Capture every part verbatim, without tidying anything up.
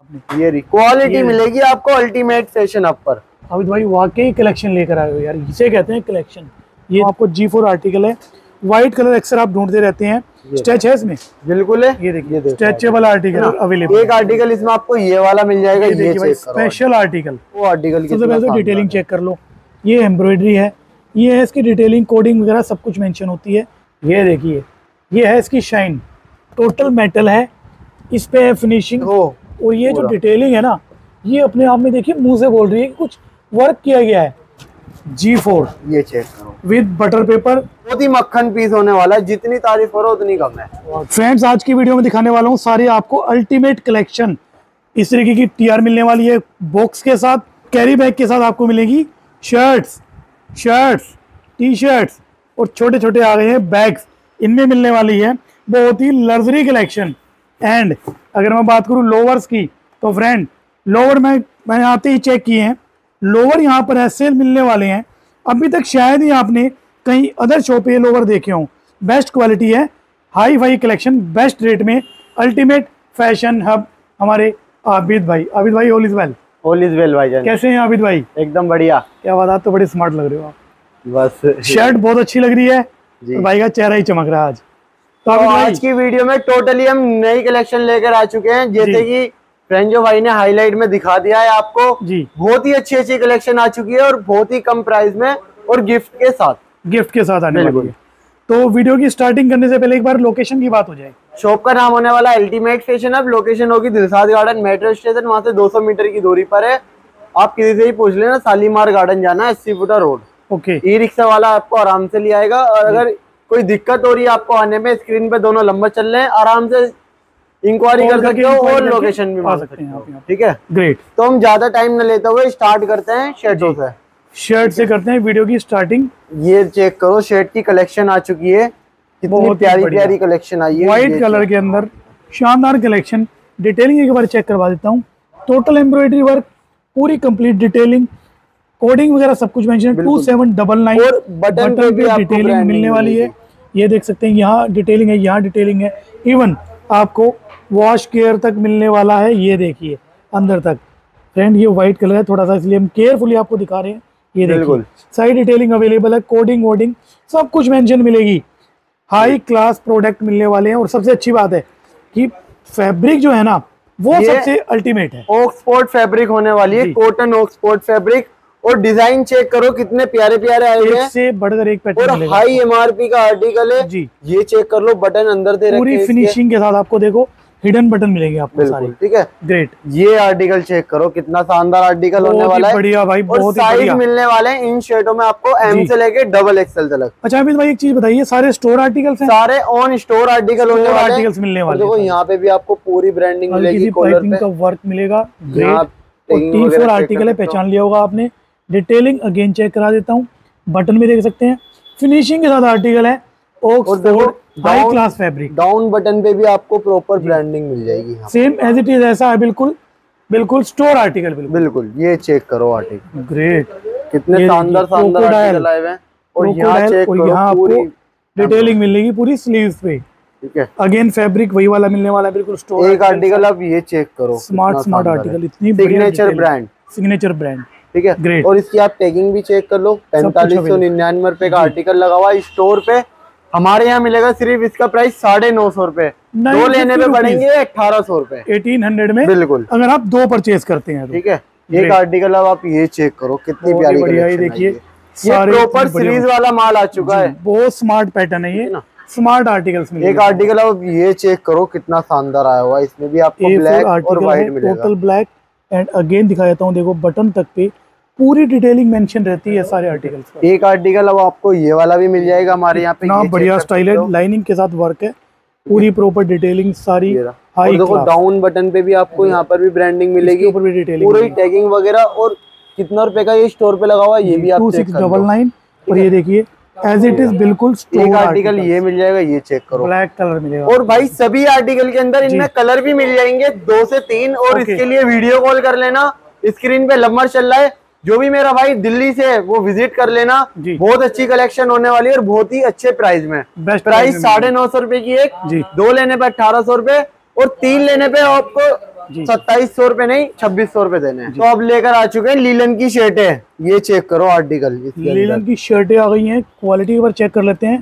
ये क्वालिटी मिलेगी आपको अल्टीमेट फैशन अप पर। अभी भाई वाकई कलेक्शन लेकर आए हो यार, इसे कहते हैं कलेक्शन। ये आपको जी फोर आर्टिकल है, व्हाइट कलर अक्सर आप ढूंढते रहते हैं। स्ट्रेच है इसमें, बिल्कुल है। ये देखिए स्ट्रेचेबल आर्टिकल अवेलेबल। एक आर्टिकल इसमें आपको ये वाला मिल जाएगा, ये देखिए भाई स्पेशल आर्टिकल। वो आर्टिकल सबसे पहले तो डिटेलिंग चेक कर लो, ये एम्ब्रॉयडरी है, ये है इसकी डिटेलिंग, कोडिंग वगैरह सब कुछ मेंशन होती है। ये देखिए ये है इसकी शाइन, टोटल मेटल है, इस पे है फिनिशिंग। और ये जो डिटेलिंग है ना, ये अपने आप में देखिए मुंह से बोल रही है कि कुछ वर्क किया गया है। जी फोर ये चेक करो विद बटर पेपर, बहुत ही मक्खन पीस होने वाला है, जितनी तारीफ करो उतनी कम है। फ्रेंड्स आज की वीडियो में दिखाने वाला हूँ सारी आपको अल्टीमेट कलेक्शन। इस तरीके की टीआर मिलने वाली है बॉक्स के साथ, कैरी बैग के साथ आपको मिलेगी शर्ट्स शर्ट्स टी शर्ट्स और छोटे छोटे आ गए हैं बैग्स, इनमें मिलने वाली है बहुत ही लग्जरी कलेक्शन। एंड अगर मैं बात करूं लोवर्स की, तो फ्रेंड लोवर में मैंने आते ही चेक किए हैं, लोवर यहाँ पर ऐसे मिलने वाले हैं, अभी तक शायद ही आपने कहीं अदर शॉप पे लोवर देखे हों। बेस्ट क्वालिटी है, hi fi collection, best rate में, अल्टीमेट फैशन हब हमारे आबिद भाई। आबिद भाई all is well? All is well भाईजान। कैसे हैं आबिद भाई? एकदम बढ़िया। क्या बात, आप तो बड़े स्मार्ट लग रहे हो आप। बस शर्ट बहुत अच्छी लग रही है, तो भाई का चेहरा ही चमक रहा है आज। तो, तो आज की वीडियो में टोटली हम नई कलेक्शन लेकर आ चुके हैं, जैसे कि फ्रेंजो भाई ने हाईलाइट में दिखा दिया है आपको जी। बहुत ही अच्छी अच्छी कलेक्शन आ चुकी है और बहुत ही कम प्राइस में और गिफ्ट के साथ गिफ्ट के साथ आने वाली है। तो वीडियो की स्टार्टिंग करने से पहले एक बार लोकेशन की बात हो जाए। शॉप का नाम होने वाला अल्टीमेट फैशन हब, लोकेशन होगी दिलसाद गार्डन मेट्रो स्टेशन, वहां से दो सौ मीटर की दूरी पर है। आप किसी से ही पूछ लेना, शालीमार गार्डन जाना है, अस्सी फुटा रोड। ओके, ई रिक्शा वाला आपको आराम से ले आएगा। और अगर कोई दिक्कत हो रही है आपको आने में, स्क्रीन पे दोनों नंबर चल रहे हैं, आराम से इंक्वायरी कर सकते हो और लोकेशन भी मांग सकते हो। ठीक है, ग्रेट। तो हम ज्यादा टाइम न लेते हुए स्टार्ट करते हैं शर्टों से। शर्ट से करते हैं वीडियो की स्टार्टिंग। ये चेक करो, शर्ट की कलेक्शन आ चुकी है, कितनी प्यारी प्यारी कलेक्शन आई है, व्हाइट कलर के अंदर शानदार कलेक्शन। डिटेलिंग एक बार चेक करवा देता हूँ, टोटल एम्ब्रॉयडरी वर्क, पूरी कंप्लीट डिटेलिंग, कोडिंग वगैरह सब कुछ मेंशन है। टू सेवन डबल नाइन और बटन पे भी डिटेलिंग मिलने वाली है। ये देख सकते हैं, यहाँ डिटेलिंग है, यहाँ डिटेलिंग है, इवन आपको वॉश केयर तक मिलने वाला है। ये देखिए अंदर तक फ्रेंड, ये व्हाइट कलर है थोड़ा सा, इसलिए हम केयरफुली आपको दिखा रहे हैं। ये देखिए साइड डिटेलिंग अवेलेबल है, कोडिंग वोडिंग सब कुछ मेंशन मिलेगी। हाई क्लास प्रोडक्ट मिलने वाले हैं और सबसे अच्छी बात है कि फैब्रिक जो है ना वो सबसे अल्टीमेट है। ऑक्सफोर्ड फैब्रिक होने वाली है, कॉटन ऑक्सफोर्ड फैब्रिक। और डिजाइन चेक करो कितने प्यारे प्यारे आए हुए हैं, से बढ़कर एक पैटर्न और हाई एमआरपी का आर्टिकल है जी। ये चेक कर लो, बटन अंदर दे रखे हैं, पूरी फिनिशिंग के साथ आपको देखो हिडन बटन मिलेंगे आपको सारे। ठीक है, ग्रेट। ये आर्टिकल चेक करो, कितना शानदार आर्टिकल होने वाला है, बढ़िया भाई, बहुत साइज मिलने वाले हैं इन शर्टों में आपको एम से लेके डबल एक्सएल तक। अच्छा अमित भाई एक चीज बताइए, सारे स्टोर आर्टिकल्स हैं? सारे ऑन स्टोर आर्टिकल होने वाले आर्टिकल्स मिलने वाले। देखो यहाँ पे भी आपको पूरी ब्रांडिंग मिलेगी, कॉलर पे का वर्क मिलेगा, टी फोर आर्टिकल है, पहचान लिया होगा आपने। डिटेलिंग अगेन चेक करा देता हूँ, बटन भी देख सकते हैं, फिनिशिंग के साथ आर्टिकल है, Oxford high class fabric. Down button पे भी आपको प्रॉपर ब्रांडिंग मिल जाएगी, सेम एज इट इज ऐसा है, बिल्कुल बिल्कुल स्टोर आर्टिकल। बिल्कुल बिल्कुल, ये चेक करो आर्टिकल, ग्रेट, कितने शानदार शानदार आर्टिकल आए हुए हैं। और यहाँ चेक करो, यहाँ पूरी डिटेलिंग मिलेगी पूरी स्लीव्स पे। ठीक है, अगेन फैब्रिक वही वाला मिलने वाला है, बिल्कुल स्टोर। एक आर्टिकल आप ये चेक करो, स्मार्ट स्मार्ट आर्टिकल, इतनी सिग्नेचर ब्रांड, सिग्नेचर ब्रांड। ठीक है, ग्रेट। और इसकी आप टैगिंग भी चेक कर लो, पैंतालीस सौ निन्यानवे रुपए का आर्टिकल लगा हुआ है स्टोर पे। हमारे यहाँ मिलेगा सिर्फ इसका प्राइस साढ़े नौ सौ रुपए, दो लेने पे पड़ेंगे अठारह सौ रुपए, एटीन हंड्रेड में। बिल्कुल, अगर आप दो परचेज करते हैं। ठीक है, एक आर्टिकल अब आप ये चेक करो, कितनी प्यारी कलेक्शन। देखिए ये प्रॉपर सीरीज वाला माल आ चुका है, बहुत स्मार्ट पैटर्न है ये, स्मार्ट आर्टिकल्स में। एक आर्टिकल अब ये चेक करो, कितना शानदार आया हुआ है, इसमें भी आपको ब्लैक और व्हाइट मिलेगा, टोटल ब्लैक। एंड अगेन दिखा देता हूँ, देखो बटन तक पे पूरी डिटेलिंग मेंशन रहती है सारे आर्टिकल्स पर। एक आर्टिकल अब आपको ये वाला भी मिल जाएगा हमारे यहाँ पे, ना बढ़िया स्टाइल है, लाइनिंग के साथ वर्क है, पूरी प्रॉपर डिटेलिंग सारी हाई। देखो डाउन बटन पे भी आपको यहाँ पर भी ब्रांडिंग मिलेगी, ऊपर भी डिटेलिंग, पूरी टैगिंग वगैरह। और कितना रुपए का ये स्टोर पे लगा हुआ है, ये भी आप टू सिक्स डबल नाइन। और ये देखिए एज इट इज बिल्कुल एक आर्टिकल ये मिल जाएगा, ये चेक करो, ब्लैक कलर मिलेगा। और भाई सभी आर्टिकल के अंदर इनमें कलर भी मिल जाएंगे, दो से तीन। और इसके लिए वीडियो कॉल कर लेना, स्क्रीन पे नंबर चल रहा है, जो भी मेरा भाई दिल्ली से है वो विजिट कर लेना। बहुत अच्छी कलेक्शन होने वाली है और बहुत ही अच्छे प्राइस में। प्राइस साढ़े नौ सौ रुपए की एक, दो लेने पे अठारह सौ रुपए और तीन लेने पे आपको सत्ताईस सौ रुपए नहीं छब्बीस सौ रुपए देने हैं। तो अब लेकर आ चुके हैं लीलन की शर्टें, ये चेक करो आर्टिकल, लीलन की शर्टें आ गई हैं। क्वालिटी के ऊपर चेक कर लेते हैं।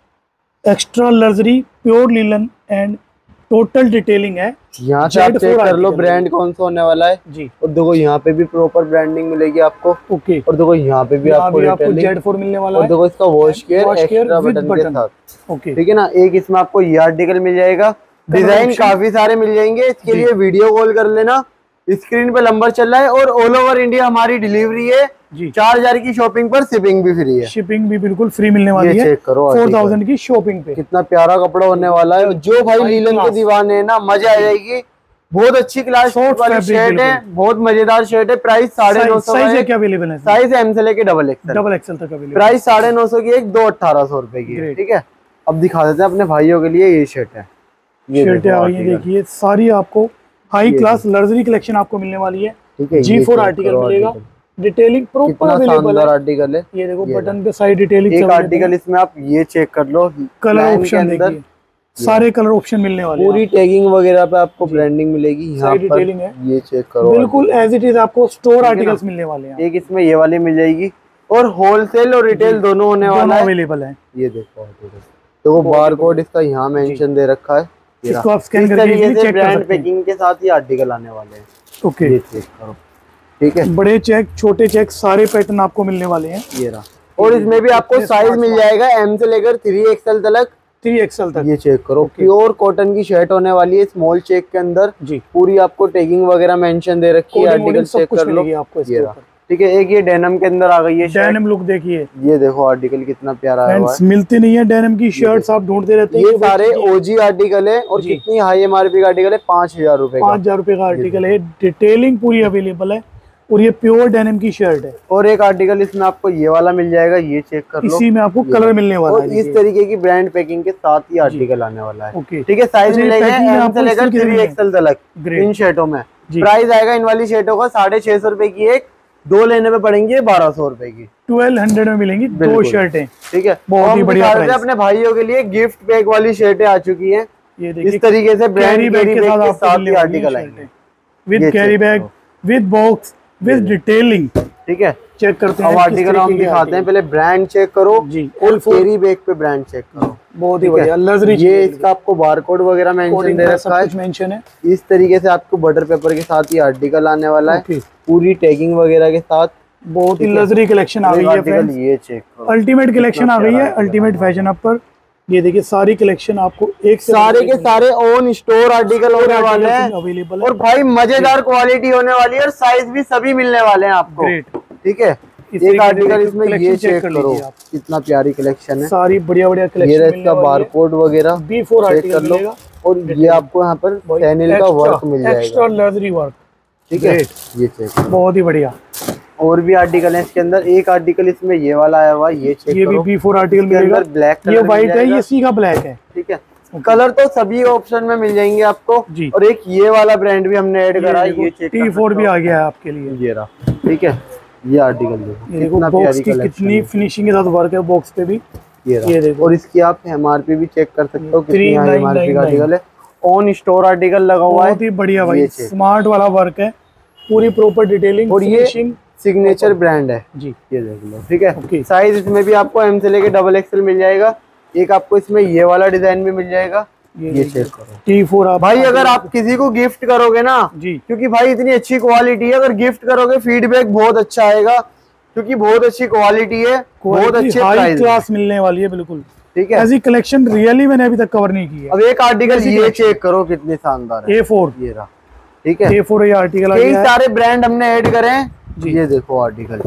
Extra luxury pure linen and total detailing है। यहाँ से आप चेक कर लो ब्रांड कौन सा होने वाला है जी। और देखो यहाँ पे भी प्रॉपर ब्रांडिंग मिलेगी आपको। ओके। और देखो यहाँ पे भी आपको जेड फोर मिलने वाला है। और देखो इसका वॉश केयर एक्स्ट्रा बटन के साथ। ओके, ठीक है ना। एक इसमें आपको ये आर्टिकल मिल जाएगा। डिजाइन काफी सारे मिल जाएंगे, इसके लिए वीडियो कॉल कर लेना, स्क्रीन पे नंबर चल रहा है। और ऑल ओवर इंडिया हमारी डिलीवरी है जी। चार हजार की शॉपिंग पर शिपिंग भी फ्री है। शिपिंग भी बिल्कुल फ्री मिलने वाली है। चेक करो फोर थाउजेंड की शॉपिंग पे कितना प्यारा कपड़ा होने वाला है। जो भाई लीलन के दीवाने है ना, मजा आ जाएगी। बहुत अच्छी क्लास वाली शर्ट है, बहुत मजेदार शर्ट है। प्राइस साढ़े नौ सौ साइज अवेलेबल है। साइज एम से लेके डबल एक्सएल डबल एक्सएल तक अवेलेबल। प्राइस साढ़े नौ सौ की एक, दो अठारह सौ रुपए की। ठीक है, अब दिखा देते हैं अपने भाइयों के लिए ये शर्ट है। शर्टें आ गई देखिए सारी, आपको हाई क्लास लग्जरी कलेक्शन आपको मिलने वाली है। जी फोर आर्टिकल मिलेगा। डिटेलिंग प्रॉपर अवेलेबल है। आर्टिकल है ये, देखो बटन पे साइड डिटेलिंग। एक आर्टिकल इसमें आप ये चेक कर लो, कलर ऑप्शन देखिए, सारे कलर ऑप्शन मिलने वाले हैं। पूरी टैगिंग वगैरह पे आपको ब्रांडिंग मिलेगी। यहाँ पर डिटेलिंग है, ये चेक करो। बिल्कुल एज इट इज आपको स्टोर आर्टिकल्स मिलने वाले हैं। एक इसमें ये वाली मिल जाएगी और होलसेल और रिटेल दोनों होने वाला है, अवेलेबल है। ये देखो तो वो बार कोड इसका यहाँ मेंशन दे रखा है। इसको आप स्कैन करके चेक कर सकते हैं। पैकिंग के साथ ही आर्टिकल आने वाले हैं। ओके, ये चेक करो। ठीक है, बड़े चेक छोटे चेक सारे पैटर्न आपको मिलने वाले हैं। ये रहा। और इसमें भी आपको साइज मिल जाएगा एम से लेकर थ्री एक्सएल तक। थ्री एक्सएल तक। ये चेक करो, प्योर कॉटन की शर्ट होने वाली है। स्मॉल चेक के अंदर जी पूरी आपको टैगिंग वगैरह मेंशन दे रखी है। आर्टिकल चेक कर लो आपको। ये रहा। ठीक है, एक ये डेनिम के अंदर आ गई है। डेनिम लुक देखिए, ये देखो आर्टिकल कितना प्यारा है। मिलती नहीं है डेनिम की शर्ट्स, आप ढूंढते रहते हैं। ये सारे ओजी आर्टिकल है और कितनी हाई एमआरपी का आर्टिकल है, पांच हजार रूपए पांच हजार रूपए का आर्टिकल है। डिटेलिंग पूरी अवेलेबल है और ये प्योर डेनिम की शर्ट है। और एक आर्टिकल इसमें आपको ये वाला मिल जाएगा, ये चेक कर लो। इसी में आपको कलर मिलने वाला है। इस तरीके की ब्रांड पैकिंग के साथ ही आर्टिकल आने वाला है। ठीक है, साइज मिलेगा एम से लेकर थ्री एक्सएल तक इन शर्टों में। प्राइस आएगा इन वाली शर्टों का साढ़े छह सौ रुपए की एक, दो लेने में पड़ेंगे बारह सौ रुपए की। ट्वेल्व हंड्रेड में मिलेंगी दो शर्टें। ठीक है, बहुत ही बढ़िया प्राइस। अपने भाइयों के लिए गिफ्ट पैक वाली शर्टें आ चुकी हैं। ये देखिए इस तरीके से ब्रांड बैग के साथ, साथ ही आर्टिकल आएंगे with carry bag, with box, with detailing. ठीक है, चेक करते हैं। अब आर्टिकल हम दिखाते हैं, पहले ब्रांड चेक करो जी और कैरी बैग पे ब्रांड चेक करो। बहुत ही बढ़िया लग्जरी। ये इसका आपको बारकोड वगैरह मेंशन दे रखा है, मेंशन है। इस तरीके से आपको बटर पेपर के साथ ही आर्टिकल आने वाला है, पूरी टैगिंग वगैरह के साथ। बहुत ही लग्जरी कलेक्शन आ गई है फ्रेंड्स। ये चेक करो, अल्टीमेट कलेक्शन आ गई है अल्टीमेट फैशन अप पर। ये देखिए सारी कलेक्शन आपको एक सारे के सारे ऑन स्टोर आर्टिकल होने वाले हैं अवेलेबल, और भाई मजेदार क्वालिटी होने वाली है और साइज भी सभी मिलने वाले हैं आपको। ठीक है, एक आर्टिकल इसमें ये चेक करो, कितना प्यारी कलेक्शन है। सारी बढ़िया बढ़िया कलेक्शन। ये इसका बारकोड वगैरह बी फोर आर्टिकल कर लो, और ये आपको यहाँ पर पैनल का वर्क मिल जाएगा, एक्स्ट्रा लग्जरी वर्क। ठीक है, ये चेक बहुत ही बढ़िया। और भी आर्टिकल है इसके अंदर। एक आर्टिकल इसमें ये वाला आया हुआ, ये चेक ये भी बी फोर आर्टिकल मिलेगा। ब्लैक, ये व्हाइट है, ये सी का ब्लैक है। ठीक है, कलर तो सभी ऑप्शन में मिल जाएंगे आपको जी। और एक ये वाला ब्रांड भी हमने ऐड करा है, ये चेक टी फोर भी आ गया है आपके लिए। ये रहा। ठीक है, ये आर्टिकल देखो, बॉक्स की कितनी फिनिशिंग के साथ वर्क है बॉक्स पे भी। ये देखो, और इसकी आप एमआरपी भी चेक कर सकते हो, कितनी एमआरपी का आर्टिकल है। ऑन स्टोर आर्टिकल लगा हुआ है, बहुत ही बढ़िया भाई, स्मार्ट वाला वर्क है, पूरी प्रॉपर डिटेलिंग। और ये सिग्नेचर ब्रांड है जी, ये देख लो। ठीक है, साइज इसमें भी आपको एम से लेके डबल एक्सएल मिल जाएगा। एक आपको इसमें ये वाला डिजाइन भी मिल जाएगा, ये चेक करो। टी फोर भाई अगर आप किसी को गिफ्ट करोगे ना जी, क्योंकि भाई इतनी अच्छी क्वालिटी है, अगर गिफ्ट करोगे फीडबैक बहुत अच्छा आएगा, क्योंकि बहुत अच्छी क्वालिटी है, बहुत अच्छे हाई क्लास मिलने वाली है। बिल्कुल ठीक है, ऐसी कलेक्शन रियली मैंने अभी तक कवर नहीं की है। अब एक आर्टिकल ये चेक करो, कितनी शानदार है, ए फोर। ये रहा। ठीक है, ए फोर ये आर्टिकल कई सारे ब्रांड हमने ऐड करे हैं। ये देखो आर्टिकल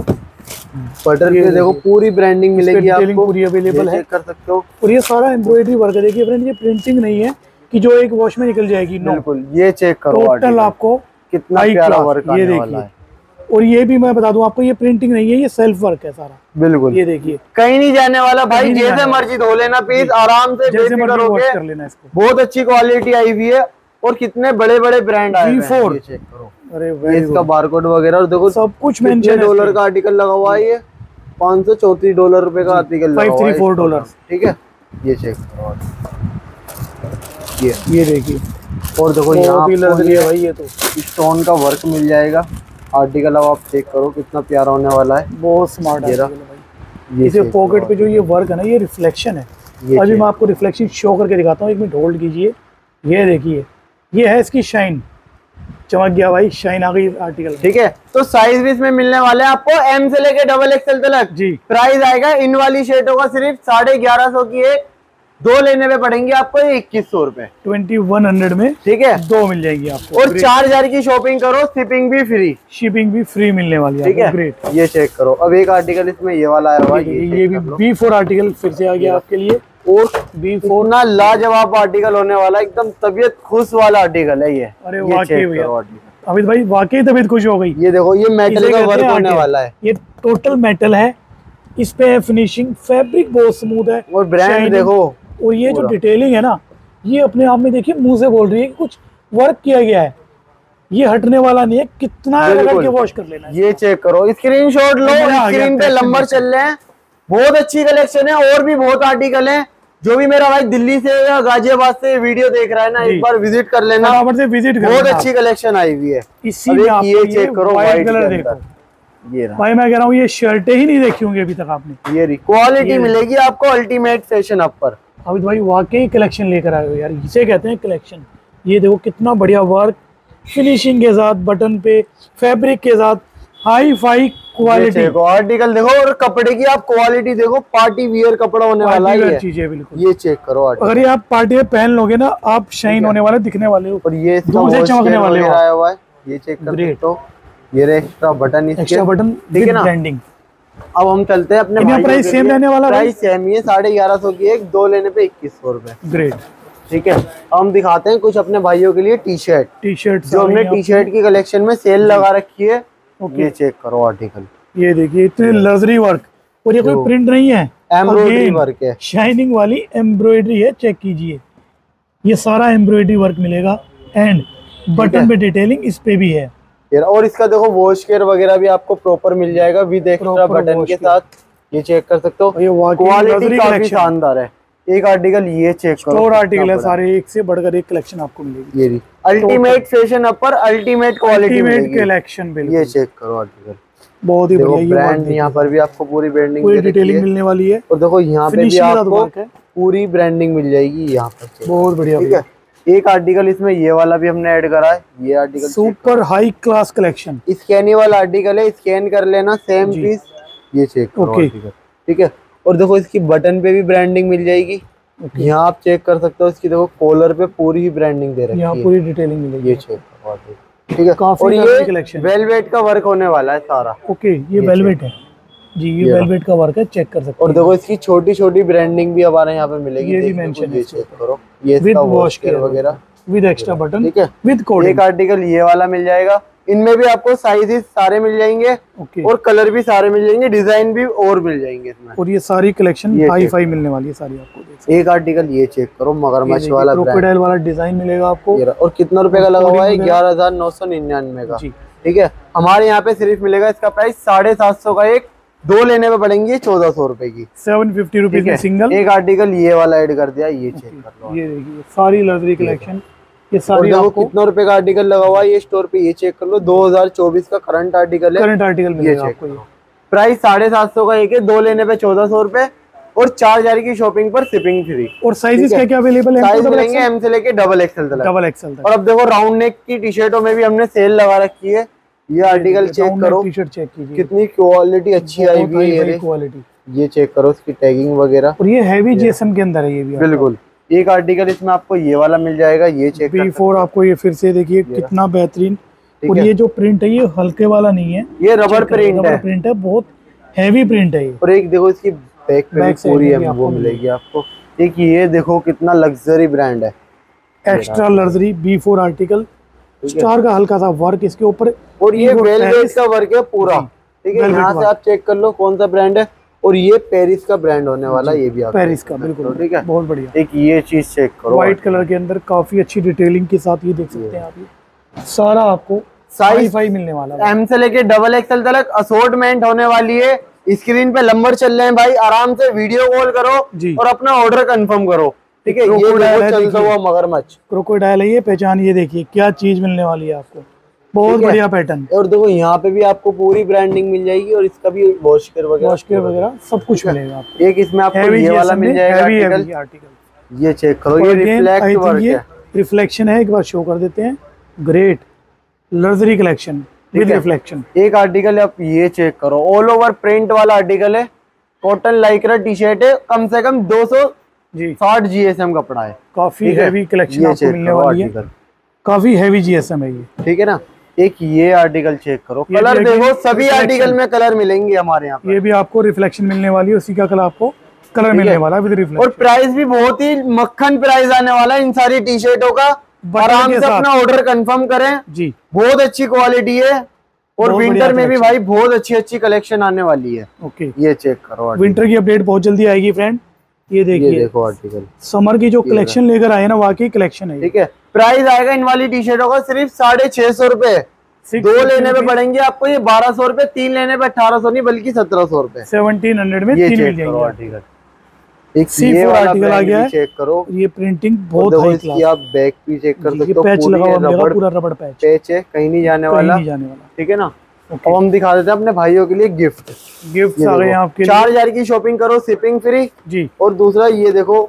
बटर पे देखो, पूरी ब्रांडिंग मिलेगी आपको, पूरी अवेलेबल है, कर सकते हो। और ये सारा एम्ब्रॉयडरी वर्क है। देखिए फ्रेंड, ये प्रिंटिंग नहीं है कि जो एक वॉश में निकल जाएगी। बिल्कुल, ये चेक करो टोटल आपको कितना प्यारा वर्क आने वाला है। और ये भी मैं बता दूं आपको, ये प्रिंटिंग नहीं है, ये सेल्फ वर्क है सारा। बिल्कुल, ये देखिए कहीं नहीं जाने वाला भाई, जैसे मर्जी धो लेना पीस, आराम से जैसे मर्जी वॉश कर लेना इसको। बहुत अच्छी क्वालिटी आई हुई है और कितने बड़े बड़े ब्रांड आए हैं। ये चेक करो, अरे ये इसका बारकोड वगैरह, और देखो सब कुछ मेंशन। डॉलर का आर्टिकल लगा हुआ है, ये पाँच सौ चौतीस डॉलर रुपए का आर्टिकल लगा हुआ है, फाइव थ्री फोर डॉलर। ठीक है, ये चेक करो। ये ये देखिए, और देखो यहाँ लगी है भाई, ये तो स्टोन का वर्क मिल जाएगा। आर्टिकल अब आप चेक करो कितना प्यारा होने वाला है, बहुत स्मार्ट है ये इसे पॉकेट पे जो ये वर्क है ना, ये रिफ्लेक्शन है। अभी मैं आपको रिफ्लेक्शन शो करके दिखाता हूँ, एक मिनट होल्ड कीजिए। ये देखिए, ये है इसकी शाइन, चमक गया भाई, शाइन आ गई आर्टिकल। ठीक है, तो साइज भी इसमें मिलने वाले हैं आपको एम से लेके डबल एक्सएल तक जी। प्राइस आएगा इन वाली शर्टों का सिर्फ साढ़े ग्यारह सौ की एक, दो लेने में पड़ेंगे आपको इक्कीस सौ रुपए, ट्वेंटी वन हंड्रेड में। ठीक है, दो मिल जाएगी आपको, और चार हजार की शॉपिंग करो, शिपिंग भी फ्री, शिपिंग भी फ्री मिलने वाली है। ठीक है, ग्रेट। ये चेक करो। अब एक आर्टिकल इसमें ये वाला आया हुआ है, ये, ये भी बी फोर आर्टिकल फिर से आ गया आपके लिए। और बी फोर ना लाजवाब आर्टिकल होने वाला, एकदम तबीयत खुश वाला आर्टिकल है ये। अरे वाकई भैया, अमित भाई वाकई तबीयत खुश हो गई। ये देखो, ये मेटल का वर्क होने वाला है, ये टोटल मेटल है, इस पे फिनिशिंग, फैब्रिक बहुत स्मूथ है, और ब्रांड देखो। और ये जो डिटेलिंग है ना, ये अपने आप में देखिए मुंह से बोल रही है कि कुछ वर्क किया गया है, ये हटने वाला नहीं है। कितना लगा के वॉश कर लेना है। ये चेक करो, स्क्रीनशॉट लो, स्क्रीन पे नंबर चल रहे हैं। बहुत अच्छी कलेक्शन है, और भी बहुत आर्टिकल है। जो भी मेरा भाई दिल्ली से या गाजियाबाद से वीडियो देख रहा है ना, एक बार विजिट कर लेना, फटाफट से विजिट कर। बहुत अच्छी कलेक्शन आई हुई है। इसी में आप ये चेक करो, व्हाइट कलर देखो, ये भाई मैं कह रहा हूँ ये शर्टें ही नहीं देखी होंगी अभी तक आपने। ये क्वालिटी मिलेगी आपको अल्टीमेट फैशन अप पर। अमित भाई वाकई कलेक्शन लेकर आए हो यार, इसे कहते हैं कलेक्शन। ये देखो कितना बढ़िया वर्क, फिनिशिंग के साथ, बटन पे, फैब्रिक के साथ, हाई फाई क्वालिटी। आर्टिकल देखो, और कपड़े की आप क्वालिटी देखो, पार्टी वियर कपड़ा होने वाला है, चीजें बिल्कुल। ये चेक करो, अगर ये आप पार्टी में पहन लोगे ना, आप शाइन होने वाले, दिखने वाले हो, और ये चमकने वाले हो। आया हुआ है, ये चेक कर सकते हो। ये एक्स्ट्रा बटन, एक्स्ट्रा बटन, ठीक है ना, ब्रांडिंग। अब हम चलते हैं अपने प्राइस सेम रहने वाला, प्राइस सेम ही है, साढ़े ग्यारह सौ की एक, दो लेने पे इक्कीस सौ रुपए। ग्रेट, ठीक है। हम दिखाते हैं कुछ अपने भाइयों के लिए टी शर्ट, टी शर्ट जो हमने टी शर्ट की कलेक्शन में सेल लगा रखी है। ये चेक करो आर्टिकल, ये देखिए इतने लग्जरी वर्क, और ये कोई प्रिंट नहीं है, एम्ब्रॉयडरी वर्क है, शाइनिंग वाली एम्ब्रॉयडरी है। चेक कीजिए, ये सारा एम्ब्रॉयडरी वर्क मिलेगा, एंड बटन पे डिटेलिंग इस पे भी है। और इसका देखो वॉश केयर वगैरह भी आपको प्रॉपर मिल जाएगा विद एक्स्ट्रा बटन के साथ। ये चेक कर सकते हो, क्वालिटी काफी शानदार है। एक आर्टिकल ये चेक करो, स्टोर आर्टिकल है सारे, एक से बढ़कर एक कलेक्शन आपको मिलेगी। ये ultimate fashion upper, ultimate quality collection, बिल्कुल। ये चेक करो आर्टिकल, बहुत ही बढ़िया। ब्रांड यहाँ पर भी आपको पूरी ब्रांडिंग, पूरी डिटेलिंग मिलने वाली है। और देखो यहाँ पे भी आपको पूरी ब्रांडिंग मिल जाएगी यहाँ पर, बहुत बढ़िया। ठीक है। एक आर्टिकल इसमें ये वाला भी हमने ऐड करा है, ये article super high class collection, स्कैनी वाला आर्टिकल है, स्कैन कर लेना सेम पीस। ये चेक करो आर्टिकल, ठीक है। और देखो इसकी बटन पे भी ब्रांडिंग मिल जाएगी, यहाँ आप चेक कर सकते हो। इसकी देखो कॉलर पे पूरी ही ब्रांडिंग दे रखी है, यहाँ पूरी डिटेलिंग मिलेगी। ये चेक करो आर्टिकल, ठीक है। और ये वेलवेट का वर्क होने वाला है सारा। ओके, ये वेलवेट है जी, ये वेलवेट का वर्क है, चेक कर सकते हो। और देखो इसकी छोटी छोटी ब्रांडिंग भी हमारे यहाँ पे मिलेगी, ये भी मेंशन है। ये चेक करो, ये इसका वॉश केयर वगैरह विद एक्स्ट्रा बटन, ठीक है, विद कोड। एक आर्टिकल ये वाला मिल जाएगा, इनमें भी आपको साइजेस सारे मिल जाएंगे, और कलर भी सारे मिल जाएंगे, डिजाइन भी और मिल जाएंगे इसमें। और ये सारी कलेक्शन हाई फाई मिलने वाली है सारी आपको। एक आर्टिकल ये चेक करो, मगरमच्छ वाला क्रोकोडाइल वाला डिजाइन मिलेगा आपको, और कितना रुपए का लगा हुआ है, ग्यारह हजार नौ सौ निन्यानवे का, ठीक है। हमारे यहाँ पे सिर्फ मिलेगा इसका प्राइस साढ़े सात सौ का एक, दो लेने में पड़ेंगे चौदह सौ रुपए की, सेवन फिफ्टी रुपीज में सिंगल। एक आर्टिकल ये वाला ऐड कर दिया, ये चेक कर लो। ये देखिए सारी लग्जरी कलेक्शन, ये सारी आपको कितना रुपए का आर्टिकल लगा हुआ है ये स्टोर पे, ये चेक कर लो। दो हजार चौबीस का करंट आर्टिकल है, करंट आर्टिकल मिलेगा आपको। ये प्राइस साढ़े सात सौ का एक है, दो लेने पे चौदह सौ रुपए, और चार हजार की शॉपिंग पर शिपिंग फ्री। और साइजेस क्या क्या अवेलेबल है? साइज मिलेंगे एम से लेके डबल एक्सएल तक, डबल एक्सएल तक। और अब देखो राउंड नेक की टी शर्टों में भी हमने सेल लगा रखी है। ये आर्टिकल चेक करो, टी शर्ट चेक कीजिए, कितनी क्वालिटी अच्छी आई हुई है, ये क्वालिटी। ये चेक करो इसकी टैगिंग वगैरह, और ये हैवी जेएसएम के अंदर है ये भी बिल्कुल। एक आर्टिकल इसमें आपको ये वाला मिल जाएगा, ये चेक बी फोर आपको ये फिर से देखिए कितना बेहतरीन। और ये जो प्रिंट है ये हल्के वाला नहीं है, ये रबर प्रिंट है, प्रिंट है, बहुत हैवी प्रिंट है ये। और एक देखो इसकी बैक पे भी पूरी है वो मिलेगी आपको। एक ये देखो कितना लग्जरी ब्रांड है, extra luxury B four article, star का हल्का सा वर्क इसके ऊपर, और ये वेलवेट का वर्क है पूरा, ठीक है। यहाँ से आप चेक कर लो कौन सा ब्रांड है, और ये पेरिस का ब्रांड होने वाला, ये भी आप पेरिस का, बिल्कुल, ठीक है, बहुत बढ़िया। एक ये चीज चेक करो, व्हाइट कलर के अंदर काफी अच्छी डिटेलिंग के साथ, ये देख सकते हैं आप। ये सारा आपको साइज फाइव मिलने वाला है, एम से लेके डबल एक्सएल तक असॉर्टमेंट होने वाली है। स्क्रीन पे नंबर चल रहे हैं भाई, आराम से वीडियो कॉल करो और अपना ऑर्डर कंफर्म करो। ठीक है, ये देखो चलता हुआ मगरमच्छ, क्रोकोडाइल है ये, पहचान। ये देखिए क्या चीज मिलने वाली है आपको, बहुत बढ़िया पैटर्न। और देखो यहाँ पे भी आपको पूरी ब्रांडिंग मिल जाएगी और इसका भी वॉशकेयर वगैरह वॉशकेयर वगैरह सब कुछ मिलेगा आपको। एक इसमें आपको ये वाला मिल जाएगा आर्टिकल, ये चेक करो, ये रिफ्लेक्ट वर्क है, रिफ्लेक्शन है। एक बार शो कर देते हैं, great luxury collection with reflection. एक आर्टिकल आप ये चेक करो, ऑल ओवर प्रिंट वाला आर्टिकल है, कॉटन लाइक्रा टी शर्ट है, कम से कम दो सौ साठ जीएसएम कपड़ा है, काफी हैवी कलेक्शन आपको मिलने वाली है, काफी हैवी जीएसएम है ये, ठीक है ना। एक ये आर्टिकल चेक करो, कलर देखो, सभी आर्टिकल में कलर मिलेंगे हमारे यहाँ, ये भी आपको रिफ्लेक्शन मिलने वाली है, उसी का कलर आपको कलर मिलने वाला है विद रिफ्लेक्शन। और प्राइस भी बहुत ही मक्खन प्राइस आने वाला है इन सारी टी शर्टों का, आराम से अपना ऑर्डर कंफर्म करें जी, बहुत अच्छी क्वालिटी है। और विंटर में भी भाई बहुत अच्छी अच्छी कलेक्शन आने वाली है। ओके, ये चेक करो, विंटर की अपडेट बहुत जल्दी आएगी फ्रेंड। ये देखिए, ये देखो आर्टिकल, समर की जो कलेक्शन लेकर आए ना, वाकई कलेक्शन है, ठीक है। प्राइस आएगा इन वाली टी शर्टों का सिर्फ साढ़े छह सौ रुपए, दो लेने पे पड़ेंगे आपको ये बारह सौ रुपए, तीन लेने पे अठारह सौ नहीं बल्कि सत्रह सौ रुपए, सेवनटीन हंड्रेड में तीन मिल जाएंगे आर्टिकल। एक ये वाला आर्टिकल आ गया है, चेक करो, ये प्रिंटिंग बहुत हाई क्लास है। आप बैक भी चेक कर सकते हो, पैच लगा हुआ है, पूरा रबड़ पैच पैच है, कहीं नहीं जाने वाला, ठीक है ना। अब हम दिखा देते हैं अपने भाइयों के लिए गिफ्ट, गिफ्ट आ गए आपके चार हजार की शॉपिंग करो, शिपिंग फ्री जी। और दूसरा ये देखो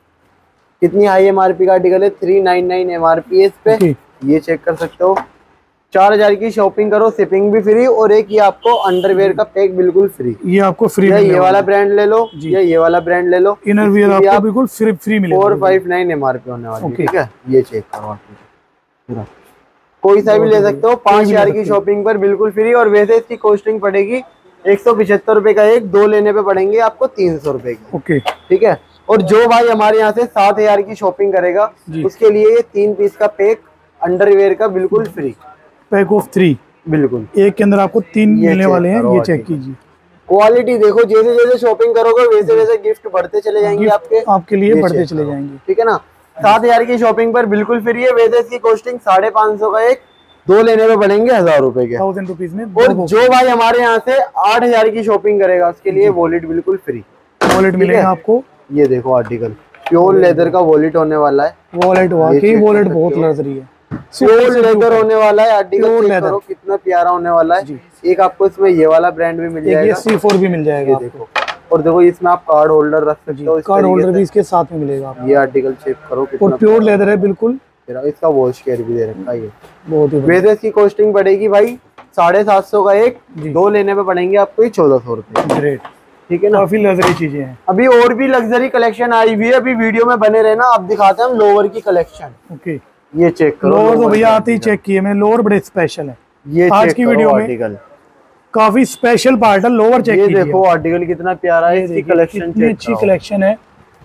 कितनी हाई एमआरपी का आर्टिकल है, थ्री नाइन नाइन एमआरपी है इस पे, ये चेक कर सकते हो। चार हजार की शॉपिंग करो, शिपिंग भी फ्री, और एक ये आपको अंडरवेयर का पैक बिल्कुल फ्री, ये आपको फ्री। ये वाला ब्रांड ले लो, या ये वाला ब्रांड ले लो, इनरवियर आपको बिल्कुल फ्री फ्री मिलेगा, फोर फाइव नाइन एमआरपी होने वाली, ठीक है। ये चेक करो, पूरा कोई सा भी ले सकते हो, पांच हजार की शॉपिंग पर बिल्कुल फ्री। और वैसे इसकी कॉस्टिंग पड़ेगी एक सौ पिछहत्तर रुपए का एक, दो लेने पे पड़ेंगे आपको तीन सौ रुपए की, ओके, ठीक है। और जो भाई हमारे यहाँ से सात हजार की शॉपिंग करेगा उसके लिए ये तीन पीस का पैक अंडरवेयर का बिल्कुल फ्री, पैक ऑफ थ्री, बिल्कुल एक के अंदर आपको तीन मिलने वाले हैं। ये चेक कीजिए, क्वालिटी देखो, जैसे जैसे शॉपिंग करोगे वैसे वैसे गिफ्ट बढ़ते चले जाएंगे आपके आपके लिए बढ़ते चले जाएंगे, ठीक है ना। सात हजार की शॉपिंग पर बिल्कुल फ्री है, वैसे इसकी कॉस्टिंग साढ़े पाँच सौ का एक, दो लेने में पड़ेंगे हजार रुपए के, थाउजेंड रुपीज में। और जो भाई हमारे यहाँ से आठ हजार की शॉपिंग करेगा उसके लिए वॉलेट बिल्कुल फ्री, वॉलेट मिलेगा आपको। ये देखो आर्टिकल प्योर लेदर का वॉलेट होने वाला है, वॉलेट वाकई वॉलेट बहुत लग्जरी है, प्योर लेदर होने वाला है आर्टिकल, चेक करो कितना प्यारा होने वाला है। एक आपको इसमें ये वाला ब्रांड भी मिल जाएगा, सी फोर भी मिल जाएगा, देखो। और देखो इसमें आप कार्ड होल्डर रख सकते हो, कार्ड होल्डर भी इसके साथ में मिलेगा। ये आर्टिकल चेक करो, और प्योर लेदर है बिल्कुल, इसका वॉश केयर भी दे रखा है, बहुत ही। वैसे इसकी कॉस्टिंग पड़ेगी भाई साढ़े सात सौ का एक, दो लेने पे पड़ेंगे आपको चौदह सौ रुपए, ग्रेट, ठीक है ना। काफी लग्जरी चीजें हैं। अभी और भी लग्जरी कलेक्शन आई हुई है, अभी वीडियो में बने रहना, अब दिखाते हैं हम लोअर की कलेक्शन। ओके, ये चेक करो, लोअर तो भैया आते ही चेक किए मैंने, लोअर बड़े स्पेशल है। ये आज की वीडियो में आर्टिकल काफी स्पेशल पार्ट है, लोअर चेक कीजिए। ये देखो आर्टिकल कितना प्यारा है, इसकी कलेक्शन कितनी अच्छी कलेक्शन है,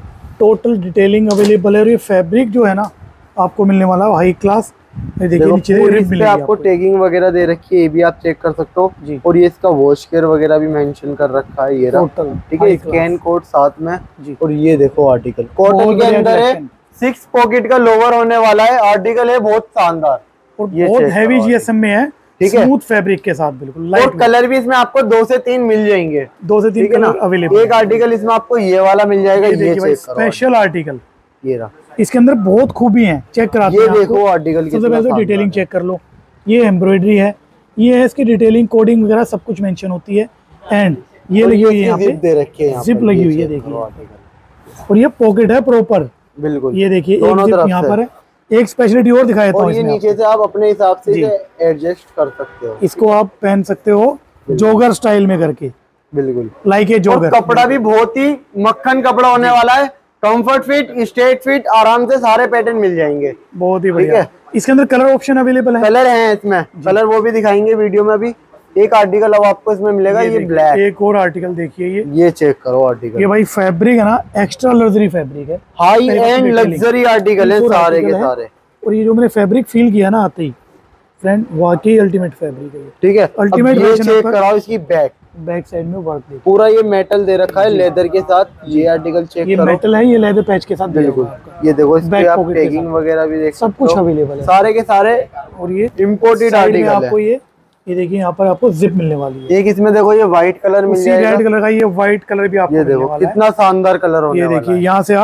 टोटल डिटेलिंग अवेलेबल है। और ये फैब्रिक जो है ना आपको मिलने वाला है हाई क्लास, देखिए नीचे पे आपको टैगिंग वगैरह दे रखी है, ये भी आप चेक कर सकते हो जी। और ये इसका वॉश केयर वगैरह भी मेंशन कर रखा है, ये टोटल, ठीक है, स्कैन कोड साथ में जी। और ये देखो आर्टिकल कॉटन के अंदर है, सिक्स पॉकेट का लोवर होने वाला है, आर्टिकल है बहुत शानदार, और बहुत हैवी जीएसएम में है, ठीक है, स्मूथ फैब्रिक के साथ बिल्कुल लाइट। और कलर भी इसमें आपको दो से तीन मिल जाएंगे, दो से तीन कलर अवेलेबल। एक आर्टिकल इसमें आपको ये वाला मिल जाएगा, ये स्पेशल आर्टिकल, ये रहा। इसके अंदर बहुत खूबी है, चेक कराते हैं। ये देखो आर्टिकल, सबसे पहले तो डिटेलिंग चेक कर लो, ये एम्ब्रॉयडरी है, ये है इसकी डिटेलिंग, कोडिंग वगैरह सब कुछ मेंशन होती है। एंड ये लगी हुई है यहाँ पे, दे रखी है, जिप लगी हुई है, देखिए। और ये पॉकेट है प्रॉपर, बिल्कुल, ये देखिए एक जिप यहाँ पर है। एक स्पेशलिटी और दिखाया था, ये नीचे से आप अपने हिसाब से एडजस्ट कर सकते हो, इसको आप पहन सकते हो जोगर स्टाइल में करके, बिल्कुल लाइक ए जोगर। कपड़ा भी बहुत ही मक्खन कपड़ा होने वाला है, कंफर्ट फिट, स्ट्रेट फिट, आराम से सारे पैटर्न मिल जाएंगे, बहुत ही बढ़िया। इसके अंदर कलर ऑप्शन अवेलेबल है, कलर हैं इसमें, कलर वो भी दिखाएंगे वीडियो में। अभी एक आर्टिकल अब आपको इसमें मिलेगा, ये, ये ब्लैक। एक और आर्टिकल देखिए, ये ये चेक करो आर्टिकल, ये भाई फैब्रिक है ना, एक्स्ट्रा लग्जरी फैब्रिक है, हाई एंड लग्जरी आर्टिकल है सारे के सारे। और ये जो मैंने फैब्रिक फील किया ना आते ही फ्रेंड, वाकई अल्टीमेट फैब्रिक है, ठीक है। अल्टीमेट। ये चेक कराओ इसकी बैक, बैक साइड में वर्क देखिए, पूरा ये मेटल दे रखा है लेदर के साथ। ये आर्टिकल चेक ये करो, मेटल है, ये लेदर पैच के साथ, बिल्कुल। ये देखो इस पे आप टैगिंग वगैरह भी देख, सब कुछ अवेलेबल है, सारे के सारे। और ये इम्पोर्टेड आर्टिकल है आपको, ये ये देखिए यहाँ पर आपको जिप मिलने वाली है। एक इसमें देखो ये व्हाइट कलर मिल जाएगा, रेड कलर का, ये व्हाइट कलर भी आपको ये देखो कितना शानदार कलर होने वाला है। ये देखिए यहाँ से आप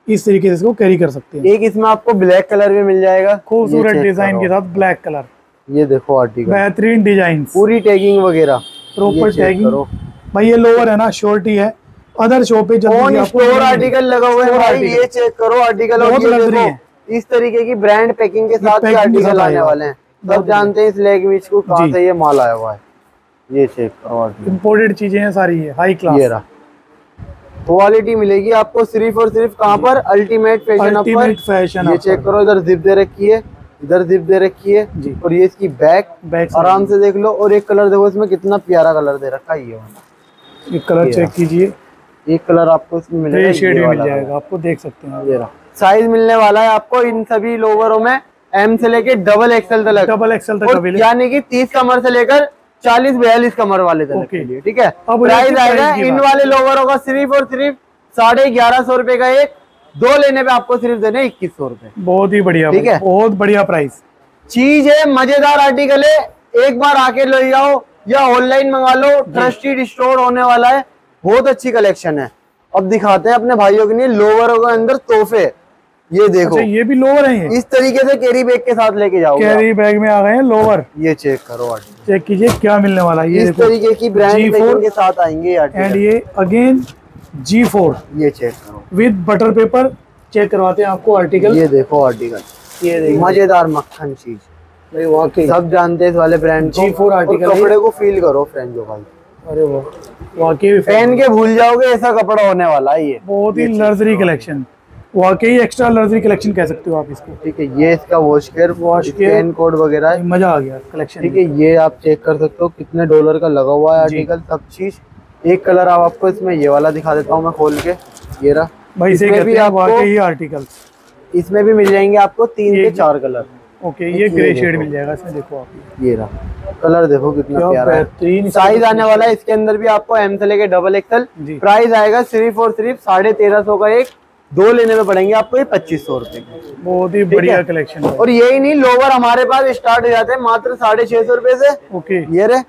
इस तरीके से इसको कैरी कर सकते हैं। एक इसमें आपको ब्लैक कलर भी मिल जाएगा, खूबसूरत डिजाइन के साथ ब्लैक कलर। ये देखो आर्टिकल, बेहतरीन डिजाइन, पूरी टैगिंग वगैरह, प्रॉपर टैगिंग। भाई ये लोअर है ना, शॉर्टी है। अदर शॉप पे ऑन स्टोर आर्टिकल लगा हुआ है भाई, ये चेक करो आर्टिकल। और ये देखो इस तरीके की ब्रांड पैकिंग के साथ ये आर्टिकल आने वाले हैं। सब जानते हैं इस लैंग्वेज को कहाँ से ये माल आया हुआ है। ये चेक करो, इम्पोर्टेड चीजें हैं सारी, ये हाई क्लास। ये रहा, क्वालिटी मिलेगी आपको सिर्फ और सिर्फ कहाँ पर, अल्टीमेट फैशन पर। फैशन ये चेक करो, इधर जिप दे रखी है, इधर जिप दे रखी है जी। और ये इसकी बैक बैक आराम से देख लो। और एक कलर देखो इसमें कितना प्यारा कलर दे रखा है, ये वाला। एक कलर चेक कीजिए, एक कलर आपको इसमें मिलेगा, शेड में मिल जाएगा आपको, देख सकते हैं। ये रहा, साइज मिलने वाला है आपको इन सभी लोवरों में एम से लेके डबल एक्सएल तक, डबल एक्सएल तक, यानी कि तीस कमर से लेकर चालीस बयालीस कमर वाले तक के लिए। ठीक है, प्राइस आएगा इन वाले लोवरों का सिर्फ और सिर्फ साढ़े ग्यारह सौ रुपए का एक, दो लेने पे आपको सिर्फ देने इक्कीस सौ रुपए। बहुत ही बढ़िया, ठीक है, बहुत बढ़िया प्राइस चीज है, मजेदार आर्टिकल है। एक बार आके ले जाओ या ऑनलाइन मंगा लो, ट्रस्टेड स्टोर होने वाला है। बहुत अच्छी कलेक्शन है। अब दिखाते हैं अपने भाइयों के लिए लोवरों के अंदर तोहफे। ये देखो, अच्छा, ये भी लोवर है, ये इस तरीके से कैरी बैग के साथ लेके जाओ। कैरी बैग में आ गए हैं लोवर। ये चेक करो, चेक कीजिए क्या मिलने वाला है। ये इस तरीके की ब्रांड पैकिंग के साथ आएंगे एंड ये अगेन जी फोर। ये चेक करो विद बटर पेपर। चेक करवाते हैं आपको आर्टिकल। ये देखो आर्टिकल, ये देखो मजेदार मक्खन चीज। वाकई सब जानते हैं इस वाले ब्रांड को। जी फोर आर्टिकल, कपड़े को फील करो फ्रेंड्स भाई। अरे वो वाकई पहन के भूल जाओगे ऐसा कपड़ा होने वाला है। ये बहुत ही लग्जरी कलेक्शन, वाकई एक्स्ट्रा लग्जरी कलेक्शन कह सकते हो आप इसको। ठीक है, ये इसका wash care, wash care code वगैरह है, मजा आ गया कलेक्शन। ठीक है, ये आप चेक कर सकते हो कितने डॉलर का लगा हुआ है आर्टिकल, सब चीज। एक कलर आप आपको इसमें ये वाला दिखा देता हूँ मैं खोल के। ये रहा भाई, इसमें भी वाकई आर्टिकल, इसमें भी मिल जाएंगे आपको तीन से चार कलर। ओके, ये ग्रे शेड मिल जाएगा इसमें। देखो आप, ये रहा कलर, देखो कितना प्यारा है। साइज आने वाला है इसके अंदर भी आपको एम से लेके डबल एक्सएल। प्राइस आएगा सिर्फ और सिर्फ साढ़े तेरह सौ का एक, दो लेने में पड़ेंगे आपको ये पच्चीस सौ रुपए। बहुत ही बढ़िया कलेक्शन है। और यही नहीं, लोवर हमारे पास स्टार्ट हो जाते हैं मात्र साढ़े छह सौ रुपए से। ओके, ये रे,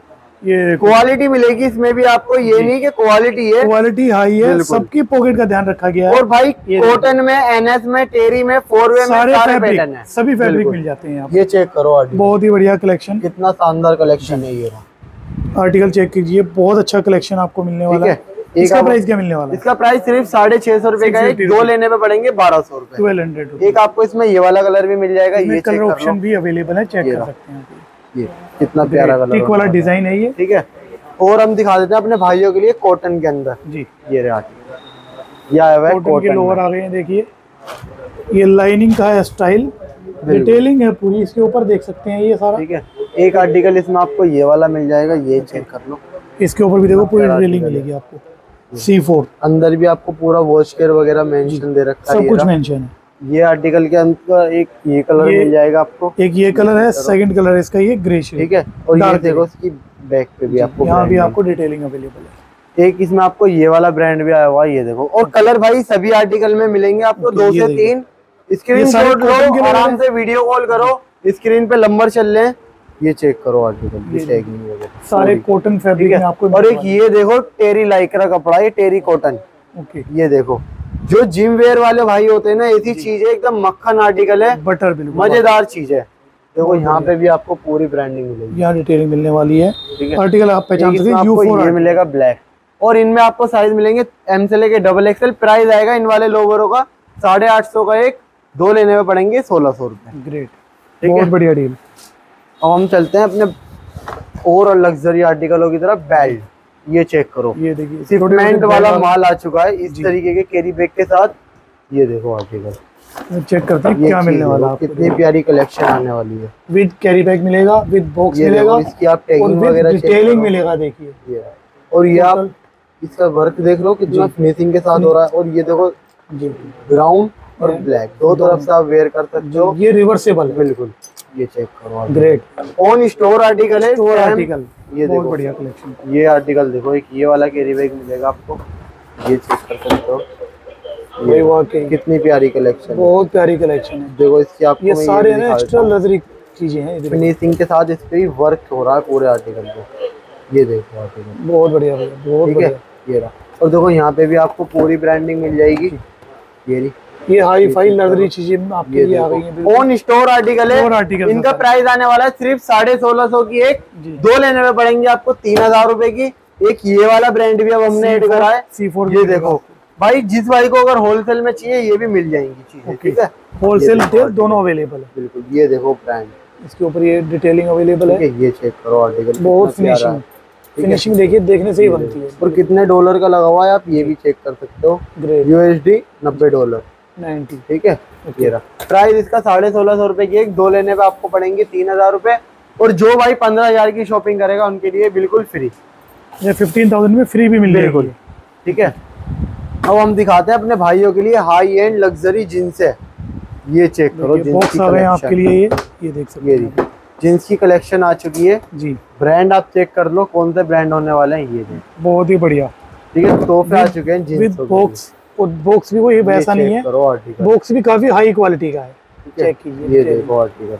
ये क्वालिटी मिलेगी इसमें भी आपको। ये नहीं कि क्वालिटी है, क्वालिटी हाई है, सबकी पॉकेट का ध्यान रखा गया है। और भाई कॉटन में, एनएस में, टेरी में, फोर वे में सारे पैटर्न है, सभी फैब्रिक मिल जाते हैं। ये चेक करो आर्टिकल, बहुत ही बढ़िया कलेक्शन, कितना शानदार कलेक्शन है। ये आर्टिकल चेक कीजिए, बहुत अच्छा कलेक्शन आपको मिलने वाला है। इसका प्राइस क्या मिलने वाला है? इसका प्राइस सिर्फ साढ़े छह सौ रुपए का है, दो लेने में पड़ेंगे बारह सौ रुपए। Twelve hundred. एक आपको इसमें ये वाला कलर भी मिल जाएगा, ये कलर ऑप्शन भी अवेलेबल है, चेक कर सकते हैं। ये कितना प्यारा कलर वाला डिजाइन है ये, ठीक है। और हम दिखा देते हैं अपने भाइयों के लिए कॉटन के अंदर जी। ये रहा, ये आया हुआ है कॉटन के लोअर आ गए हैं। देखिए ये लाइनिंग का है स्टाइल, डिटेलिंग है पूरी इसके ऊपर, देख सकते हैं ये सारा। ठीक है, एक आर्टिकल इसमें आपको ये वाला मिल जाएगा, ये चेक कर लो। इसके ऊपर भी देखो पूरी डिटेलिंग मिलेगी आपको। सी फोर अंदर भी आपको पूरा वॉश केयर वगैरह मेंशन दे रखा है, सब कुछ मेंशन है। ये आर्टिकल के अंदर एक ये कलर मिल जाएगा आपको, एक ये कलर है, सेकंड कलर इसका ये ग्रे शेड। ठीक है, और ये देखो इसकी बैक पे भी आपको, यहाँ भी आपको डिटेलिंग अवेलेबल है। एक इसमें आपको ये वाला ब्रांड भी आया हुआ है, ये देखो। और कलर भाई सभी आर्टिकल में मिलेंगे आपको, दो से तीन। स्क्रीन शॉट लो, आराम से वीडियो कॉल करो, स्क्रीन पे नंबर चल रहे हैं। ये चेक करो आर्टिकल, सारे कॉटन फैब्रिक में आपको। और एक ये देखो टेरी लाइक्रा कपड़ा, ये टेरी कॉटन। ओके, ये देखो जो जिम वेयर वाले भाई होते हैं ना, ऐसी चीज है, एकदम मक्खन आर्टिकल है, बटर बिल्कुल मजेदार चीज है। देखो यहाँ पे भी आपको पूरी ब्रांडिंग मिलेगी, यहाँ डिटेलिंग मिलने वाली है। आर्टिकल आप पहचान सकते हैं, यू फोर ये मिलेगा ब्लैक। और इनमें आपको साइज मिलेंगे एम से लेके डबल एक्सएल। प्राइस आएगा इन वाले लोवरों का साढ़े आठ सौ का एक, दो लेने में पड़ेंगे सोलह सौ रुपए। ग्रेट, बहुत बढ़िया डील। अब हम चलते हैं अपने और लग्जरी आर्टिकलों की तरफ। बेल्ट, ये चेक करो, ये देखिए सिगमेंट वाला माल आ चुका है इस तरीके के कैरी बैग के साथ। ये देखो आर्टिकल, चेक करते हैं क्या मिलने वाला है। कितनी प्यारी कलेक्शन आने वाली है। विद कैरी बैग मिलेगा, विद बॉक्स मिलेगा, इसकी आप टैगिंग वगैरह डिटेलिंग मिलेगा। देखिए, और ये आप इसका वर्क देख लो कितना फिनिशिंग के साथ हो रहा है। और ये देखो ब्राउन और ब्लैक दो तरफ से आप वेयर कर सकते हो। ये रिवर्सेबल है बिल्कुल, ये चेक करो, ग्रेट ऑन स्टोर आर्टिकल है। स्टोर आर्टिकल, ये बहुत देखो बढ़िया कलेक्शन। ये आर्टिकल देखो, एक ये वाला कैरी बैग मिलेगा आपको, ये चेक कर सकते हो। ये वाकई कितनी प्यारी कलेक्शन, बहुत प्यारी कलेक्शन है। देखो इसकी आपको ये सारे ना एक्स्ट्रा लग्जरी चीजें हैं, फिनिशिंग के साथ इस पे वर्क हो रहा है पूरे आर्टिकल पे। ये देखो आर्टिकल, बहुत बढ़िया, बहुत ठीक है। ये रहा, और देखो यहाँ पे भी आपको पूरी ब्रांडिंग मिल जाएगी। ये ये हाई फाई लग्जरी चीजें आपके लिए आ गई हैं। ऑन स्टोर आर्टिकल है। आर्टिकल इनका प्राइस आने वाला है सिर्फ साढ़े सोलह सौ की एक, दो लेने में पड़ेंगे आपको तीन हजार रुपए की। एक ये वाला ब्रांड भी अब हमने ऐड करा है, सी फोर। ये देखो भाई, जिस भाई को अगर होलसेल में चाहिए ये भी मिल जाएंगी चीजें, ठीक है। होलसेल रिटेल दोनों अवेलेबल है। बिल्कुल, ये देखो ब्रांड, इसके ऊपर ये डिटेलिंग अवेलेबल है। ये चेक करो आर्टिकल, बहुत फिनिशिंग फिनिशिंग देखिए, देखने से ही बनती है। और कितने डॉलर का लगा हुआ है आप ये भी चेक कर सकते हो। यूएसडी नब्बे डॉलर नाइन्टी, ठीक है। ये रहा प्राइस इसका साढ़े सोलह सौ रुपए की एक, दो लेने पे आपको पड़ेंगे तीन हजार रुपए। और जो भाई पंद्रह हजार की शॉपिंग करेगा उनके लिए बिल्कुल फ्री, ये फिफ्टीन थाउजेंड में फ्री भी मिल जाएगी, ठीक है। अब हम दिखाते हैं अपने भाइयों के लिए हाई एंड लग्जरी जींस है। ये चेक करो, बॉक्स आ गए आपके लिए। ये ये देख सकते हैं, जींस की कलेक्शन आ चुकी है जी। ब्रांड आप चेक कर लो कौन से ब्रांड होने वाले हैं। ये बहुत ही बढ़िया, ठीक है। तोहफे आ चुके हैं जींस बॉक्स, और बॉक्स भी कोई वैसा नहीं है, बॉक्स भी काफी हाई क्वालिटी का है। चेक कीजिए, ये देखो आर्टिकल,